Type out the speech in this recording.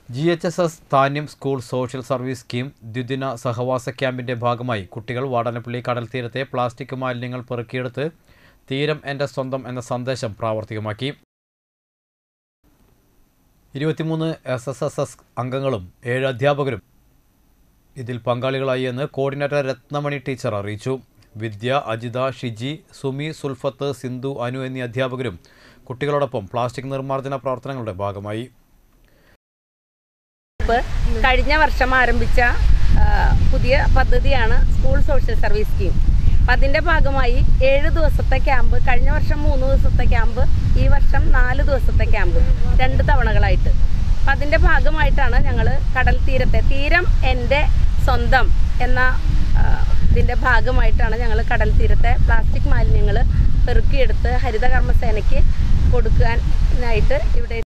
GHSS Thanyam school social service scheme ദ്വിദിന സഹവാസ ക്യാമ്പിന്റെ ഭാഗമായി കുട്ടികൾ വാടാനപ്പള്ളി കടൽ തീരത്തെ പ്ലാസ്റ്റിക് മാലിന്യങ്ങൾ പെറുക്കിയെടുത്ത് തീരം എൻ്റെ സ്വന്തം എന്ന സന്ദേശം പ്രാവർത്തികമാക്കി. 23 SSSS അംഗങ്ങളും 7 അധ്യാപകരും ഇതിൽ പങ്കാളികളായി എന്ന് കോർഡിനേറ്റർ രത്നമണി ടീച്ചർ അറിയിച്ചു. വിദ്യ, അജിത, ഷിജി, സുമി, സുൽഫത്ത്, സിന്ധു, അനു എന്നീ അധ്യാപകരും കുട്ടികളോടൊപ്പം പ്ലാസ്റ്റിക് നിർമ്മാർജ്ജന പ്രവർത്തനങ്ങളുടെ ഭാഗമായി. കഴിഞ്ഞ വർഷം ആരംഭിച്ച പുതിയ പദ്ധതിയാണ് സ്കൂൾ സോഷ്യൽ സർവീസ് സ്കീം. അതിൻ്റെ ഭാഗമായി 7 ദിവസത്തെ ക്യാമ്പ്, കഴിഞ്ഞ വർഷം 3 ദിവസത്തെ ക്യാമ്പ്, ഈ വർഷം 4 ദിവസത്തെ ക്യാമ്പ് 2 തവണകളായിട്ട്. അപ്പം അതിൻ്റെ ഭാഗമായിട്ടാണ് ഞങ്ങൾ കടൽ തീരത്തെ തീരം എൻ്റെ സ്വന്തം എന്ന ഇതിൻ്റെ ഭാഗമായിട്ടാണ് ഞങ്ങൾ കടൽ തീരത്തെ പ്ലാസ്റ്റിക് മാലിന്യങ്ങൾ പെറുക്കിയെടുത്ത് ഹരിതകർമ്മസേനയ്ക്ക് കൊടുക്കാനായിട്ട് ഇവിടെ